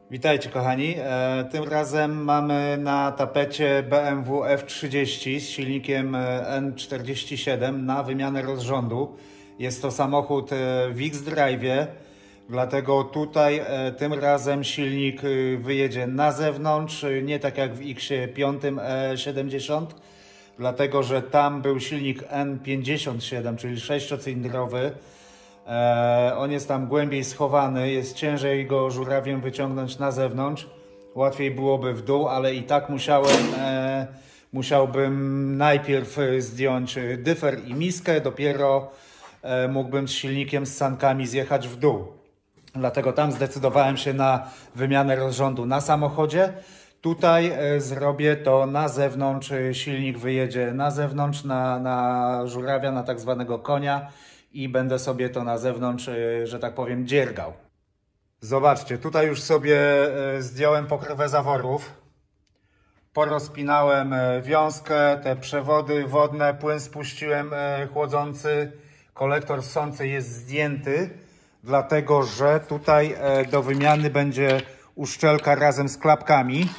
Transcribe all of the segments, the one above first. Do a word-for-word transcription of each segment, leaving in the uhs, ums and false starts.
Witajcie kochani, e, tym razem mamy na tapecie B M W F trzydzieści z silnikiem N czterdzieści siedem na wymianę rozrządu. Jest to samochód w X-Drive'ie, dlatego tutaj e, tym razem silnik wyjedzie na zewnątrz, nie tak jak w X pięć E siedemdziesiąt, dlatego że tam był silnik N pięćdziesiąt siedem, czyli sześciocylindrowy. E, on jest tam głębiej schowany, jest ciężej go żurawiem wyciągnąć na zewnątrz. Łatwiej byłoby w dół, ale i tak musiałem, e, musiałbym najpierw zdjąć dyfer i miskę, dopiero e, mógłbym z silnikiem, z sankami zjechać w dół. Dlatego tam zdecydowałem się na wymianę rozrządu na samochodzie. Tutaj e, zrobię to na zewnątrz, silnik wyjedzie na zewnątrz, na, na żurawia, na tak zwanego konia. I będę sobie to na zewnątrz, że tak powiem, dziergał. Zobaczcie, tutaj już sobie zdjąłem pokrywę zaworów. Porozpinałem wiązkę, te przewody wodne, płyn spuściłem chłodzący. Kolektor ssący jest zdjęty, dlatego że tutaj do wymiany będzie uszczelka razem z klapkami.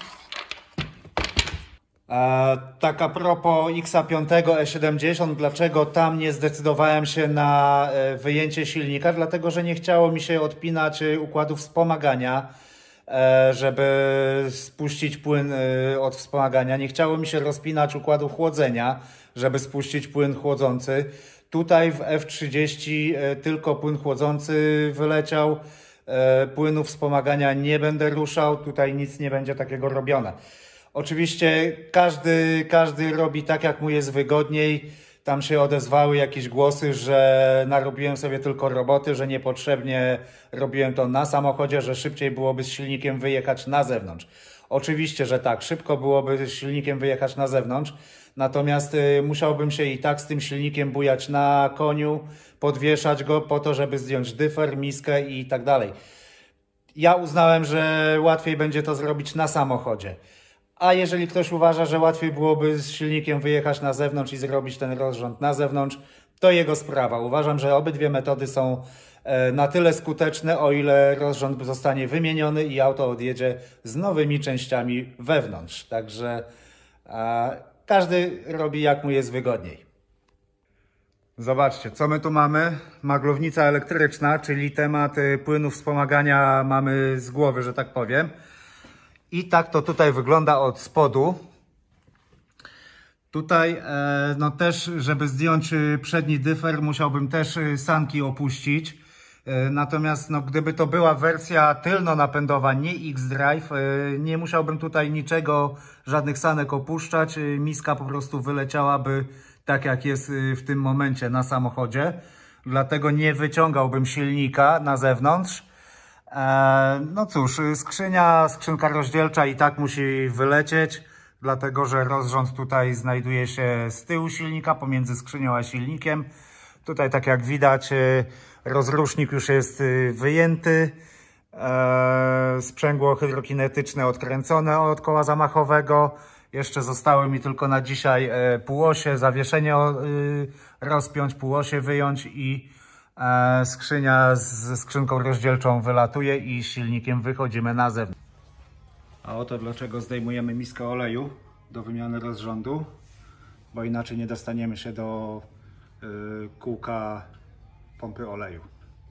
E, tak a propos X pięć E siedemdziesiąt, dlaczego tam nie zdecydowałem się na e, wyjęcie silnika? Dlatego, że nie chciało mi się odpinać układu wspomagania, e, żeby spuścić płyn e, od wspomagania. Nie chciało mi się rozpinać układu chłodzenia, żeby spuścić płyn chłodzący. Tutaj w F trzydzieści e, tylko płyn chłodzący wyleciał. E, płynu wspomagania nie będę ruszał. Tutaj nic nie będzie takiego robione. Oczywiście każdy, każdy robi tak, jak mu jest wygodniej. Tam się odezwały jakieś głosy, że narobiłem sobie tylko roboty, że niepotrzebnie robiłem to na samochodzie, że szybciej byłoby z silnikiem wyjechać na zewnątrz. Oczywiście, że tak, szybko byłoby z silnikiem wyjechać na zewnątrz, natomiast y, musiałbym się i tak z tym silnikiem bujać na koniu, podwieszać go po to, żeby zdjąć dyfer, miskę i tak dalej. Ja uznałem, że łatwiej będzie to zrobić na samochodzie. A jeżeli ktoś uważa, że łatwiej byłoby z silnikiem wyjechać na zewnątrz i zrobić ten rozrząd na zewnątrz, to jego sprawa. Uważam, że obydwie metody są na tyle skuteczne, o ile rozrząd zostanie wymieniony i auto odjedzie z nowymi częściami wewnątrz. Także e, każdy robi, jak mu jest wygodniej. Zobaczcie, co my tu mamy. Maglownica elektryczna, czyli temat płynu wspomagania mamy z głowy, że tak powiem. I tak to tutaj wygląda od spodu. Tutaj no też, żeby zdjąć przedni dyfer, musiałbym też sanki opuścić. Natomiast no, gdyby to była wersja tylnonapędowa, nie X-Drive, nie musiałbym tutaj niczego, żadnych sanek opuszczać. Miska po prostu wyleciałaby tak, jak jest w tym momencie na samochodzie. Dlatego nie wyciągałbym silnika na zewnątrz. No cóż, skrzynia, skrzynka rozdzielcza i tak musi wylecieć, dlatego że rozrząd tutaj znajduje się z tyłu silnika, pomiędzy skrzynią a silnikiem. Tutaj, tak jak widać, rozrusznik już jest wyjęty, sprzęgło hydrokinetyczne odkręcone od koła zamachowego. Jeszcze zostały mi tylko na dzisiaj półosie, zawieszenie rozpiąć, półosie wyjąć i skrzynia ze skrzynką rozdzielczą wylatuje i silnikiem wychodzimy na zewnątrz. A oto dlaczego zdejmujemy miskę oleju do wymiany rozrządu, bo inaczej nie dostaniemy się do y, kółka pompy oleju.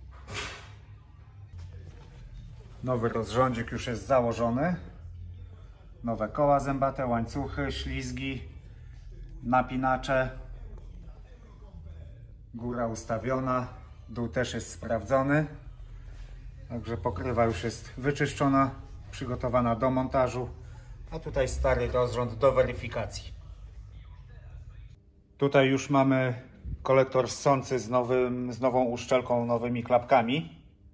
Nowy rozrządzik już jest założony. Nowe koła zębate, łańcuchy, ślizgi, napinacze. Góra ustawiona. Dół też jest sprawdzony, także pokrywa już jest wyczyszczona, przygotowana do montażu, a tutaj stary rozrząd do weryfikacji. Tutaj już mamy kolektor ssący z, nowym, z nową uszczelką, nowymi klapkami.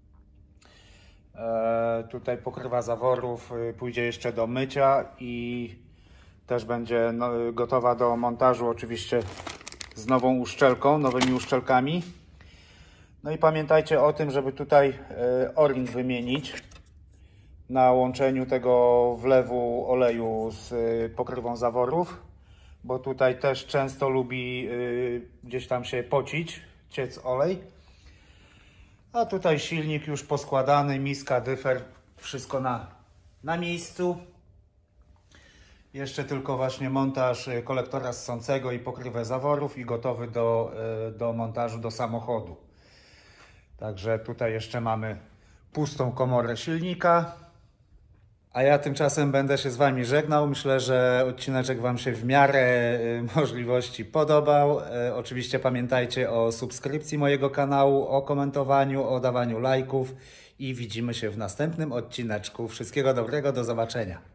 E, tutaj pokrywa zaworów pójdzie jeszcze do mycia i też będzie no, gotowa do montażu, oczywiście z nową uszczelką, nowymi uszczelkami. No i pamiętajcie o tym, żeby tutaj o-ring wymienić na łączeniu tego wlewu oleju z pokrywą zaworów, bo tutaj też często lubi gdzieś tam się pocić, ciec olej. A tutaj silnik już poskładany, miska, dyfer, wszystko na na miejscu. Jeszcze tylko właśnie montaż kolektora ssącego i pokrywę zaworów i gotowy do, do montażu do samochodu. Także tutaj jeszcze mamy pustą komorę silnika. A ja tymczasem będę się z Wami żegnał. Myślę, że odcineczek Wam się w miarę możliwości podobał. Oczywiście pamiętajcie o subskrypcji mojego kanału, o komentowaniu, o dawaniu lajków i widzimy się w następnym odcineczku. Wszystkiego dobrego, do zobaczenia.